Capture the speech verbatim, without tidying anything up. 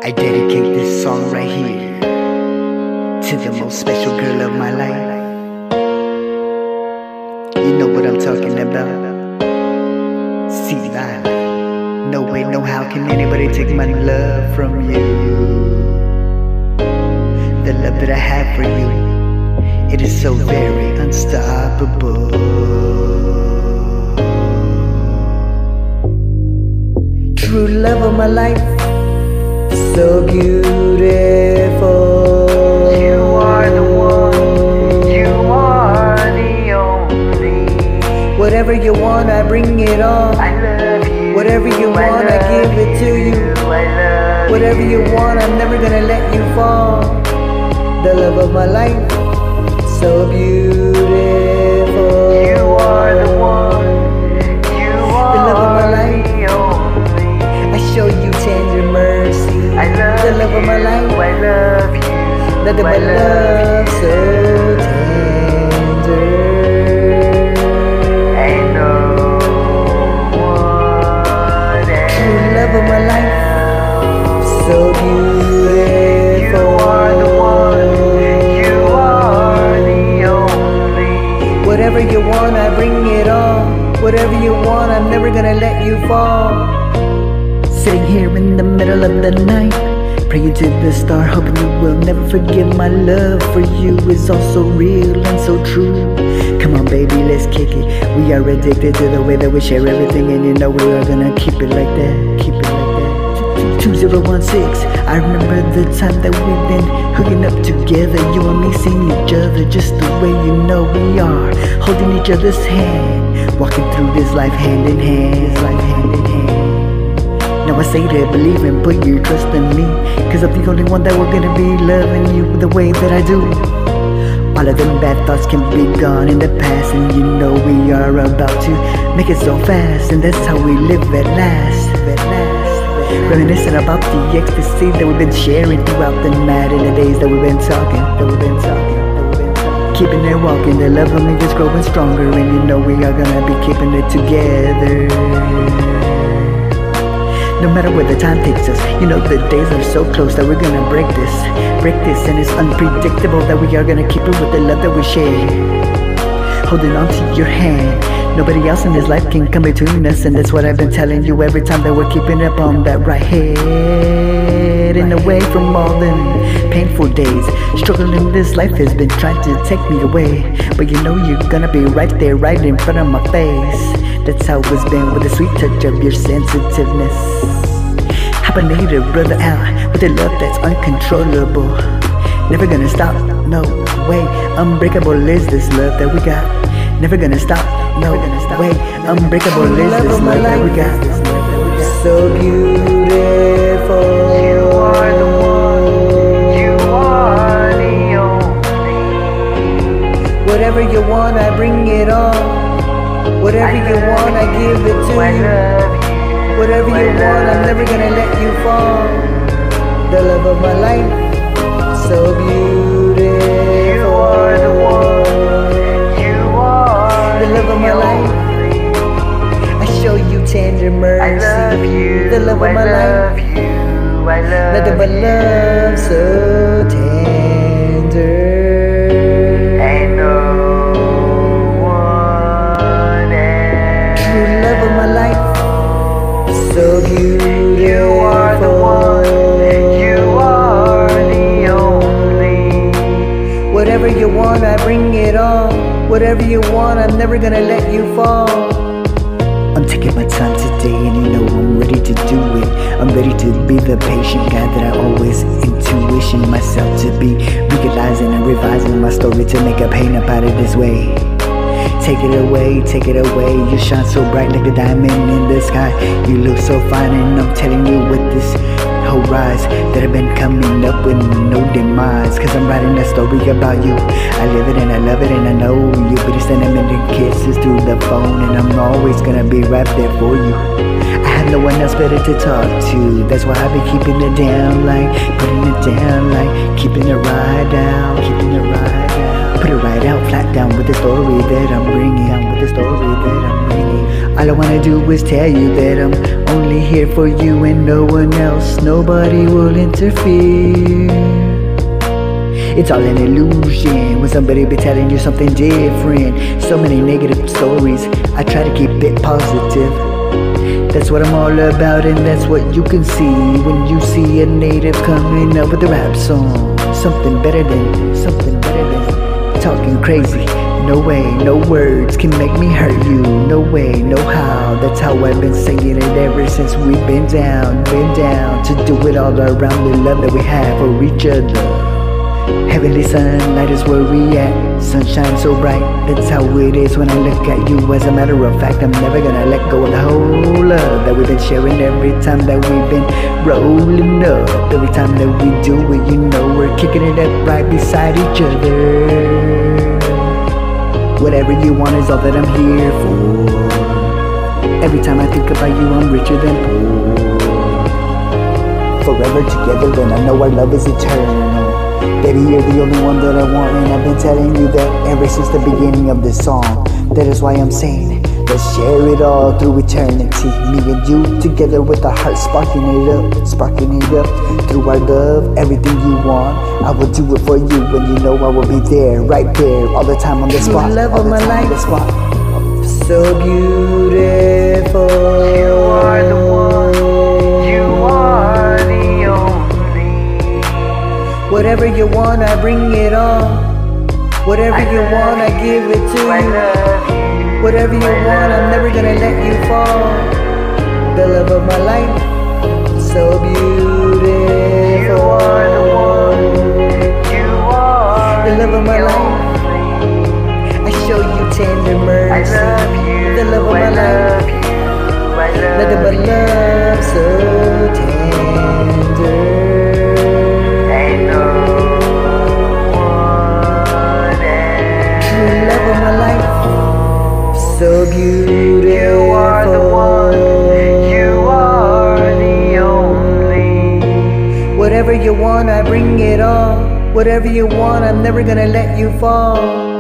I dedicate this song right here to the most special girl of my life. You know what I'm talking about. See that? No way, no how can anybody take my love from you. The love that I have for you, it is so very unstoppable. True love of my life, so beautiful. You are the one, you are the only. Whatever you want, I bring it on. I love you. Whatever you want, I, I give it to you. I love Whatever you. you want, I'm never gonna let you fall. The love of my life, so beautiful. You are the one, you are the love of my life. the only. I show you tender mercy. I love the love you. of my life. I love you. Nothing I but love love, you. so tender. Ain't no one else. True love of my life, so beautiful. You are the one, you are the only. Whatever you want, I bring it on. Whatever you want, I'm never gonna let you fall. Sitting here in the middle of the night, praying to the star, hoping you will never forget my love for you is also real and so true. Come on baby, let's kick it. We are addicted to the way that we share everything, and you know we are gonna keep it like that. Keep it like that. two zero one six, I remember the time that we've been hooking up together. You and me seeing each other just the way you know we are, holding each other's hand, walking through this life hand in hand. This life hand in hand. Now I say to believe and put your trust in me, cause I'm the only one that we're gonna be loving you the way that I do. All of them bad thoughts can be gone in the past, and you know we are about to make it so fast, and that's how we live at last, at last. Reminiscing about the ecstasy that we've been sharing throughout the night, and the days that we've been talking, that we've been talking, that we've been talking. Keeping it walking, the love of me is growing stronger, and you know we are gonna be keeping it together. No matter where the time takes us, you know the days are so close that we're gonna break this, break this, and it's unpredictable that we are gonna keep it with the love that we share. Holding on to your hand, nobody else in this life can come between us, and that's what I've been telling you every time that we're keeping up on that right head. And away from all them painful days, struggling this life has been trying to take me away, but you know you're gonna be right there, right in front of my face. That's how it's been with the sweet touch of your sensitiveness. How I need a brother out with a love that's uncontrollable, never gonna stop, no way. Unbreakable is this love that we got, never gonna stop, no way. Unbreakable is this love that we got, so beautiful. You are the one, you are the only. Whatever you want, I bring it on. Whatever you want, I give it to I you. love you. Whatever you want, I'm never gonna let you fall. The love of my life, so beautiful. You are the one, you are the love of my life. I show you tender mercy. I love you. The love of I my love life. you. I love Nothing but you. love, so tender. Ain't no one else. True love of my life, so beautiful. You are the one, you are the only. Whatever you want, I bring it on. Whatever you want, I'm never gonna let you fall. I'm taking my time today, and you know I'm ready to do it. I'm ready to be the patient guy that I always intuition myself to be, realizing and revising my story to make a pain about it this way. Take it away, take it away. You shine so bright like a diamond in the sky. You look so fine, and I'm telling you with this whole rise that I've been coming up with no demise, cause I'm writing a story about you. I live it and I love it, and I know you. Be sending me kisses through the phone, and I'm always gonna be right there for you. I have no one else better to talk to. That's why I be keeping it down, like putting it down, like keeping it right down, keeping it right down. Put it right out, flat down with the story that I'm bringing. With the story that I'm bringing. All I wanna do is tell you that I'm only here for you and no one else. Nobody will interfere. It's all an illusion when somebody be telling you something different. So many negative stories, I try to keep it positive. That's what I'm all about, and that's what you can see when you see a native coming up with a rap song. Something better than, something better than talking crazy. No way, no words can make me hurt you. No way, no how. That's how I've been singing it ever since we've been down, been down to do it all around the love that we have for each other. Heavenly sunlight is where we at. Sunshine so bright, that's how it is when I look at you. As a matter of fact, I'm never gonna let go of the whole love that we've been sharing every time that we've been rolling up. Every time that we do it, you know we're kicking it up right beside each other. Whatever you want is all that I'm here for. Every time I think about you, I'm richer than poor. Forever together, and I know our love is eternal. Baby, you're the only one that I want, and I've been telling you that ever since the beginning of this song. That is why I'm saying, let's share it all through eternity. Me and you together with our hearts sparking it up, sparking it up. Through our love, everything you want, I will do it for you. And you know I will be there, right there, all the time on the spot. The love of my life, the spot. So beautiful. You are the one, you are the only. Whatever you want, I bring it on. Whatever I you want, I give it to I you. love you. Whatever you I want, I'm never gonna let you fall. The love of my life, so beautiful. You are the one, you are the love of my the life. only. I show you tender mercy. I love you. The love of I my love life. you. I Nothing but love you. love, so tender. Ain't no one else. True love of my life, so beautiful. You are the one, you are the only. Whatever you want, I bring it on. Whatever you want, I'm never gonna let you fall.